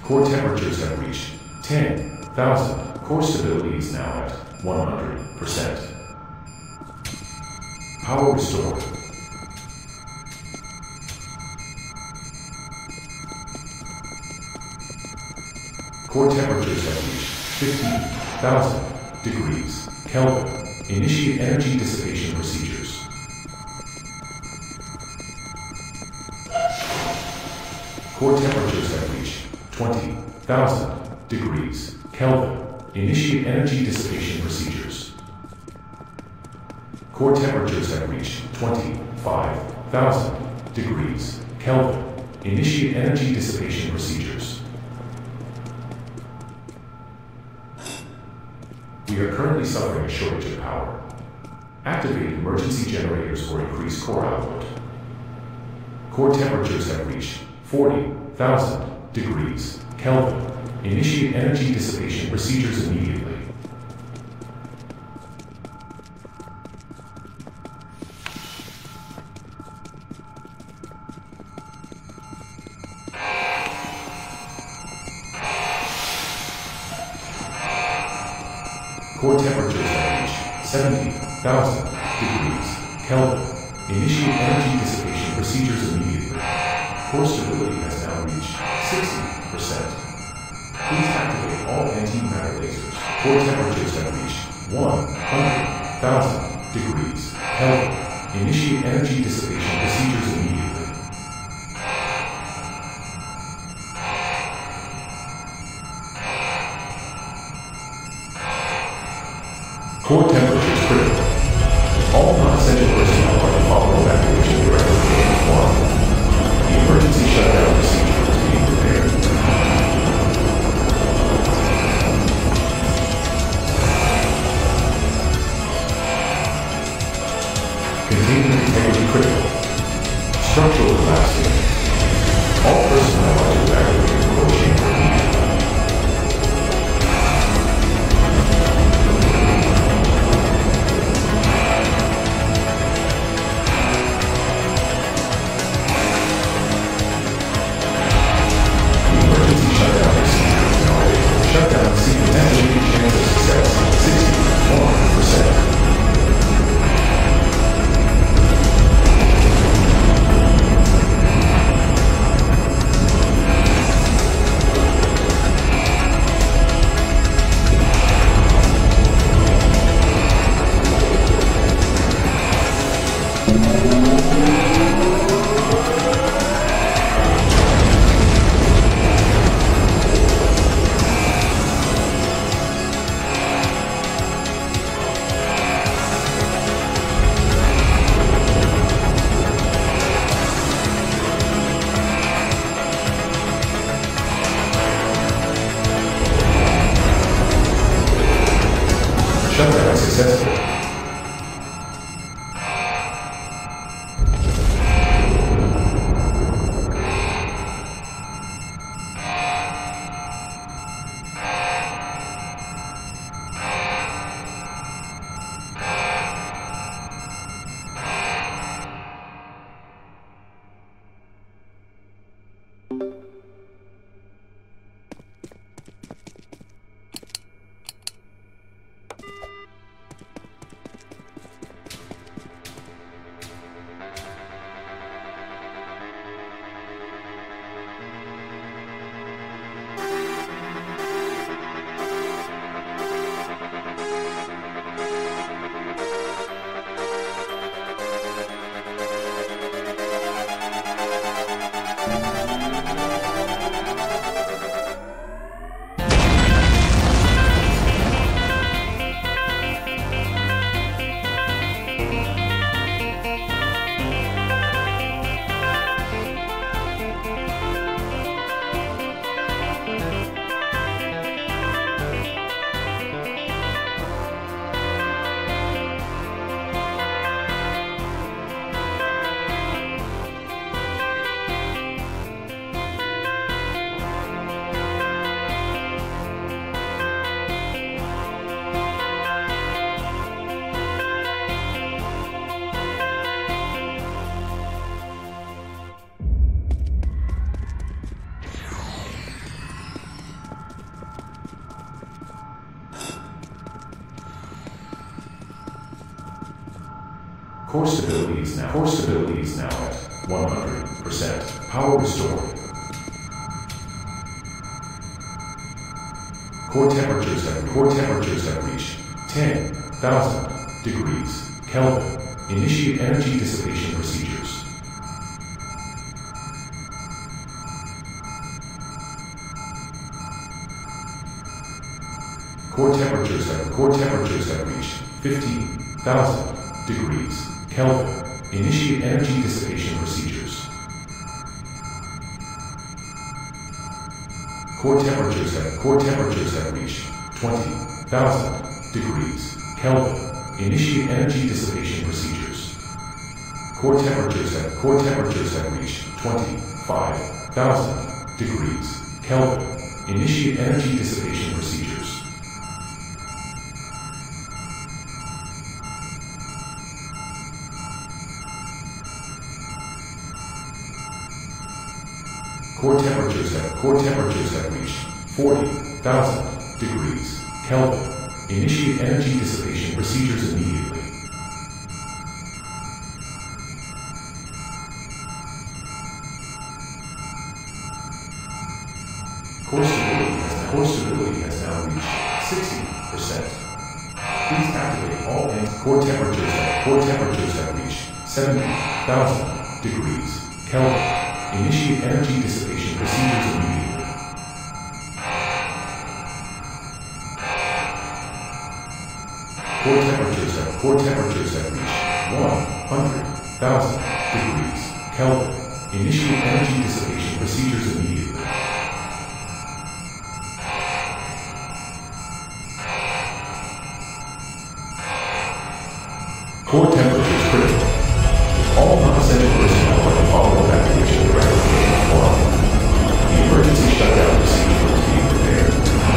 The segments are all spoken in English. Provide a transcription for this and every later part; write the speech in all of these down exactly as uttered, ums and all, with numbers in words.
Core temperatures have reached ten thousand. Core stability is now at one hundred percent. Power restored. Core temperatures have reached fifteen thousand degrees Kelvin. Initiate energy dissipation procedures. Core temperatures have reached twenty thousand degrees Kelvin. Initiate energy dissipation procedures. Core temperatures have reached twenty-five thousand degrees Kelvin. Initiate energy dissipation procedures. We are currently suffering a shortage of power. Activate emergency generators for increased core output. Core temperatures have reached forty thousand degrees Kelvin. Initiate energy dissipation procedures immediately. Core temperatures have reached seventy thousand degrees Kelvin. Initiate energy dissipation procedures immediately. Core stability has now reached sixty percent. Please activate all antimatter lasers. Core temperatures have reached one hundred thousand degrees Kelvin. Initiate energy dissipation procedures immediately. Core temperatures critical. All non-essential personnel are to follow evacuation directive. one. The emergency shutdown procedure is being prepared. Containment integrity critical. Structural collapse imminent. All personnel are to evacuate the core chamber immediately. Shutdown sequence estimated chance of success sixty-one percent. Shutdown successful. Core stability is now core stability is now at one hundred percent. Power restored. Core temperatures have core temperatures have reached ten thousand degrees Kelvin. Initiate energy dissipation procedures. Core temperatures have core temperatures have reached fifteen thousand degrees Kelvin. Initiate energy dissipation procedures. Core temperatures have core temperatures have reached twenty thousand degrees Kelvin. Initiate energy dissipation procedures. Core temperatures have core temperatures have reached twenty-five thousand degrees Kelvin. Initiate energy dissipation procedures. Core temperatures have core temperatures have reached forty thousand degrees Kelvin. Initiate energy dissipation procedures immediately. Core stability has now, core stability has now reached sixty percent. Please activate all ends. Core temperatures have core temperatures have reached seventy thousand degrees Kelvin. Initiate energy dissipation procedures immediately. Core temperatures have core temperatures have reached one hundred thousand degrees Kelvin. Initiate energy dissipation procedures immediately. Core temperatures critical. All non-essential personnel are to follow evacuation directive one. The emergency shutdown procedure is being prepared.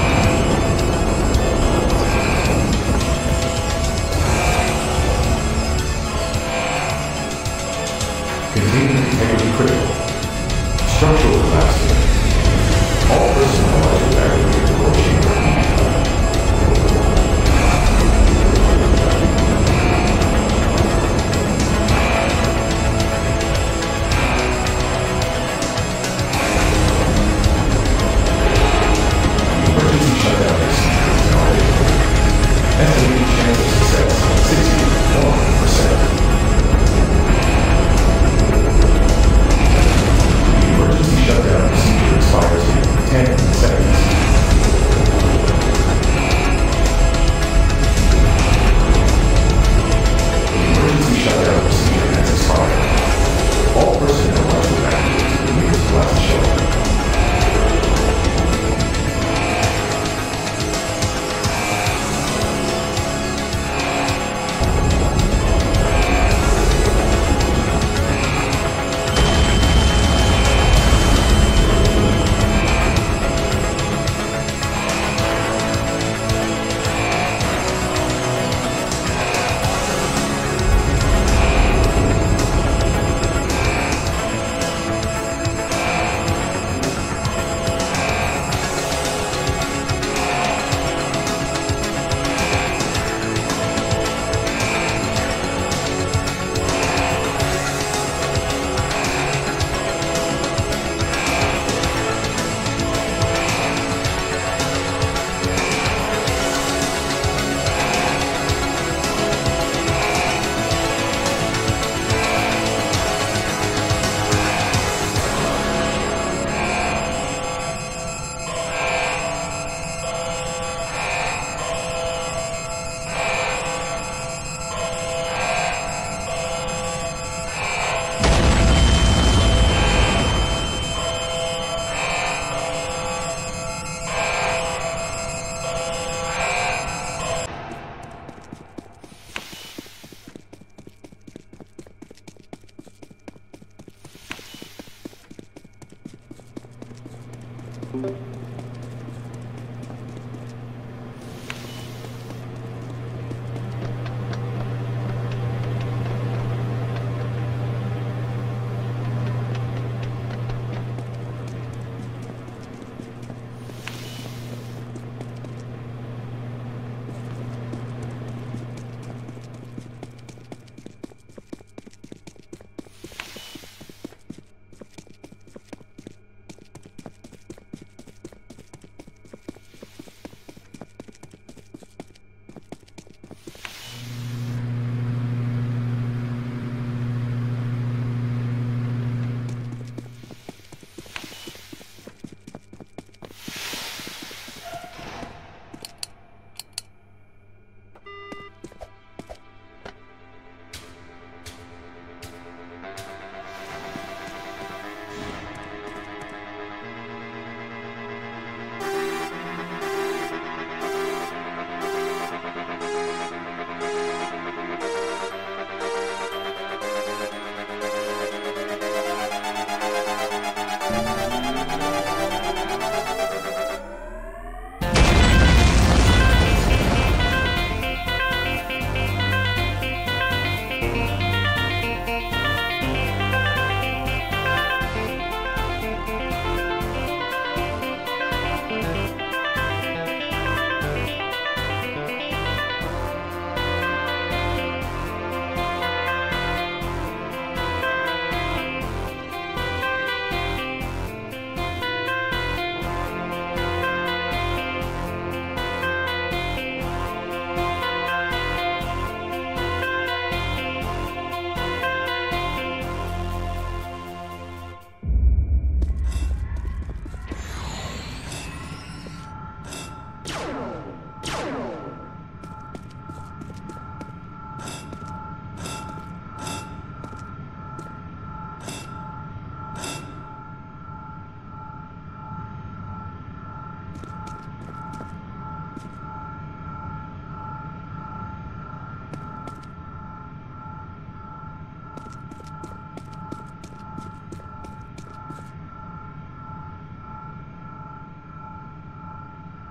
Containment integrity critical. Structural collapse imminent. All personnel are to evacuate the core chamber immediately. Estimated chance of success, sixty-one percent. The emergency shutdown procedure expires in ten seconds. The emergency shutdown procedure has expired. All personnel are to evacuate to the nearest glass shelter.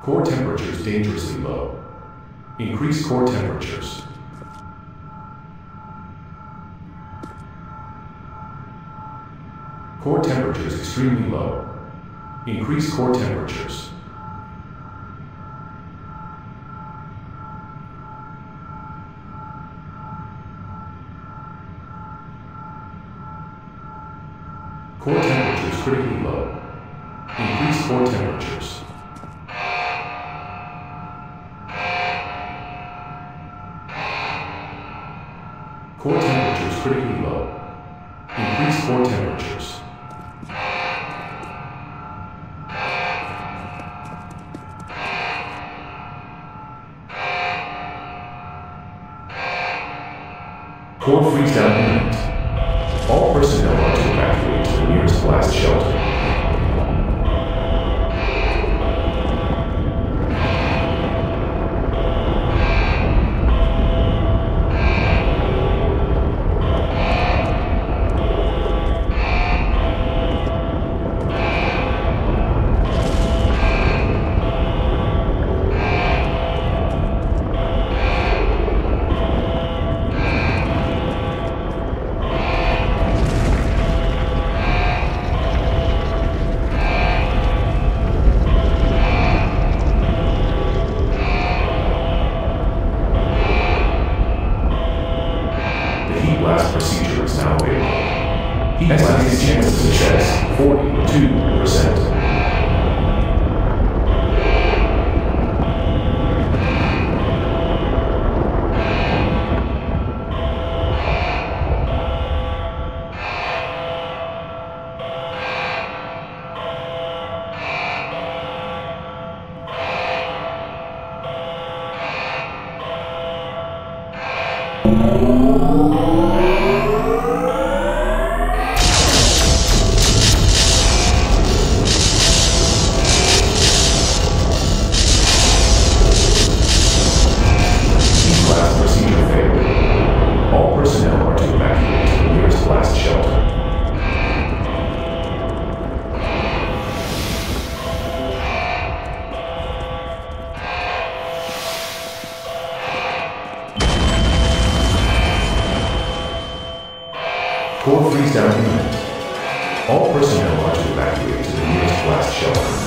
Core temperatures dangerously low. Increase core temperatures. Core temperatures extremely low. Increase core temperatures. Core temperatures critically low. Increase core temperatures. Core temperatures critically low. Increase core temperatures. Core freeze down imminent. All personnel are to evacuate to the nearest blast shelter. Blast procedure is now available. Heat blast chance of success, forty-two percent. Core freeze down imminent. All personnel are to evacuate to the nearest blast shelter.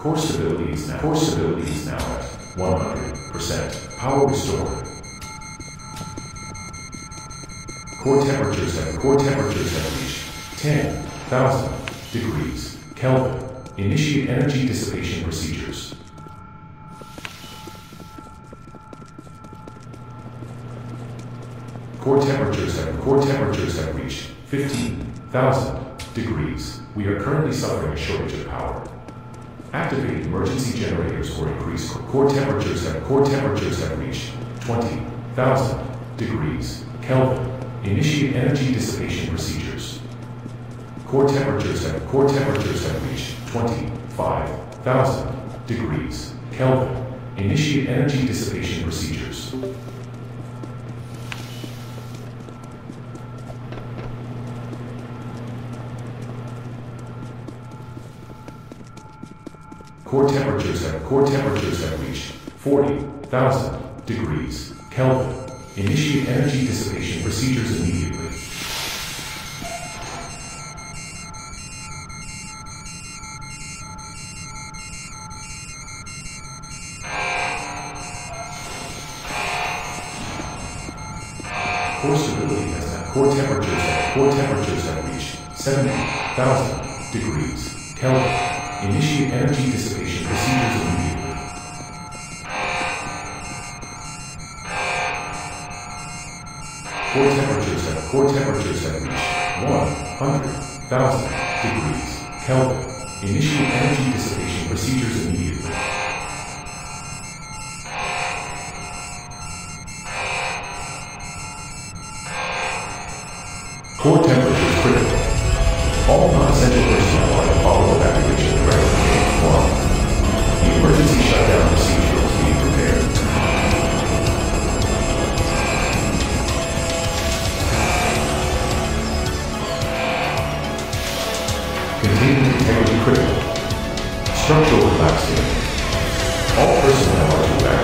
Core stability is now, core stability is now at one hundred percent. Power restored. Core temperatures have, core temperatures have reached ten thousand degrees Kelvin. Initiate energy dissipation procedures. Core temperatures have, core temperatures have reached fifteen thousand degrees. We are currently suffering a shortage of power. Activate emergency generators or increase core temperatures have, core temperatures have reached twenty thousand degrees Kelvin. Initiate energy dissipation procedures. Core temperatures have, core temperatures have reached twenty-five thousand degrees Kelvin. Initiate energy dissipation procedures. Core temperatures have, core temperatures have reached forty thousand degrees Kelvin. Initiate energy dissipation procedures immediately. Core stability has now, core temperatures have, core temperatures have reached seventy thousand degrees Kelvin. Initiate energy dissipation procedures immediately. Core temperatures have, core temperatures have reached one hundred thousand degrees Kelvin. Initiate energy dissipation procedures immediately. Core temperature critical. All non-essential personnel are to follow evacuation directive. one. The emergency shutdown procedure is being prepared. Containment integrity critical. Structural collapse. All personnel are to evacuate.